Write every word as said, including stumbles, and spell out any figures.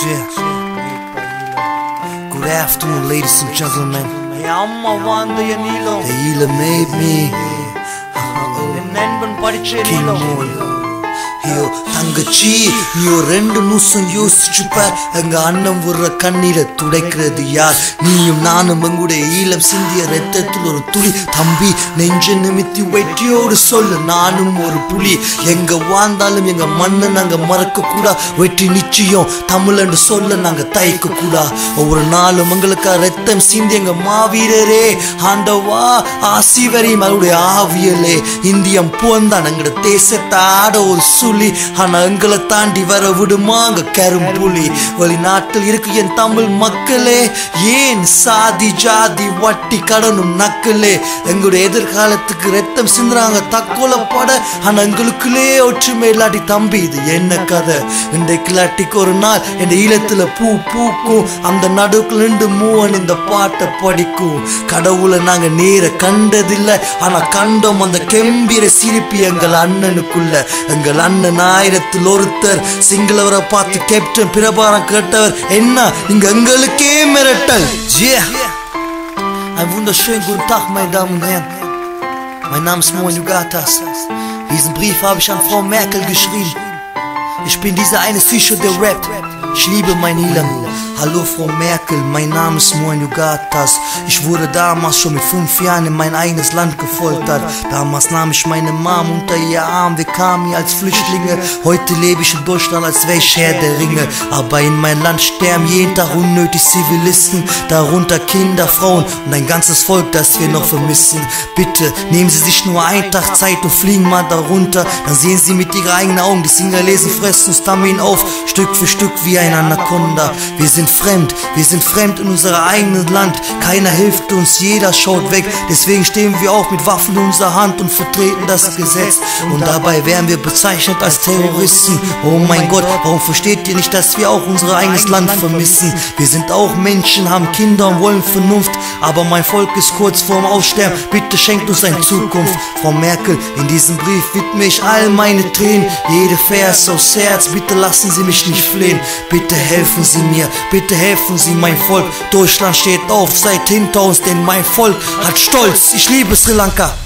Yeah. Good afternoon, ladies and gentlemen. The healer made me. King Moon. ஐயோ தங்கச்சி நீ ரெண்டு நிமிஷம் யோசிச்சுப்பார். எங்க அண்ணன் விடுற கண்ணீரை துடைக்கிறது யார்? நீயும் நானும் எங்களுடைய ஈழம் சிந்திய ரத்தத்தில் ஒரு துளி. தம்பி நெஞ்ச நிமித்தி வெற்றியோடு சொல்லு, நானும் ஒரு புலி. எங்க வாழ்ந்தாலும் எங்க மண்ணை நாங்க மறக்க கூடா. வெற்றி நிச்சயம் தமிழ் என்று சொல்ல நாங்க தயக்க கூடா. ஒவ்வொரு நாளும் எங்களுக்கா ரத்தம் சிந்தி எங்க மாவீரரே ஆண்டவா ஆசிவரி மறுடைய ஆவியலே. இந்தியம் போந்தான் எங்களோட தேசத்தை ஆட ஒரு சுழி. ஆனா எங்களை தாண்டி வர விடுமாங்க கரும்புலி. வெளிநாட்டில் இருக்கு என் தமிழ் மக்களே, ஏன் சாதி ஜாதி வட்டி கடனும் நக்கலே. எங்களுடைய எதிர்காலத்துக்கு ரத்தம் சிந்துறாங்க தற்கொலைப்பட. ஆனா எங்களுக்குள்ளே ஒற்றுமை இல்லாட்டி தம்பி இது என்ன கதை? இன்றைக்கு இல்லாட்டிக்கு ஒரு நாள் என் ஈழத்துல பூ பூக்கும். அந்த நடுக்குள்ள நின்று மூவன் இந்த பாட்டை படிக்கும். கடவுளை நாங்க நேர கண்டதில்லை, ஆனா கண்டோம் அந்த கெம்பீர சிரிப்பி எங்கள் அண்ணனுக்குள்ள. எங்கள் அண்ணன் ஆயிரத்தில் ஒருத்தர். சிங்களவரை பார்த்து கேப்டன் பிரபாரம் கேட்டவர் என்ன நீங்க எங்களுக்கே மிரட்டல். Einen wunderschönen guten Tag, meine Damen und Herren. Mein Name ist Moin Jugatas. Diesen Brief habe ich an Frau Merkel geschrieben. Ich bin dieser eine Psycho, der rappt. Ich liebe mein Ilam. Hallo Frau Merkel, mein Name ist Moin Jugatas. Ich wurde damals schon mit fünf Jahren in mein eigenes Land gefoltert. Damals nahm ich meine Mom unter ihr Arm. Wir kamen hier als Flüchtlinge. Heute lebe ich in Deutschland, als wäre ich Herr der Ringe. Aber in mein Land sterben jeden Tag unnötig Zivilisten. Darunter Kinder, Frauen und ein ganzes Volk, das wir noch vermissen. Bitte nehmen Sie sich nur einen Tag Zeit und fliegen mal darunter. Dann sehen Sie mit Ihren eigenen Augen die Singalesen fressen uns Tamil auf, Stück für Stück wie ein Anaconda. Wir sind fremd, wir sind fremd in unserem eigenen Land. Keiner hilft uns, jeder schaut weg. Deswegen stehen wir auf mit Waffen in unserer Hand und vertreten das Gesetz. Und dabei werden wir bezeichnet als Terroristen. Oh mein Gott, warum versteht ihr nicht, dass wir auch unser eigenes Land vermissen? Wir sind auch Menschen, haben Kinder und wollen Vernunft. Aber mein Volk ist kurz vorm Aussterben. Bitte schenkt uns eine Zukunft. Frau Merkel, in diesem Brief widme ich all meine Tränen. Jede Vers aus Herz, bitte lassen Sie mich nicht flehen. Bitte helfen Sie mir, bitte helfen Sie mein Volk. Deutschland steht auf seit hinter uns, denn mein Volk hat Stolz. Ich liebe Sri Lanka.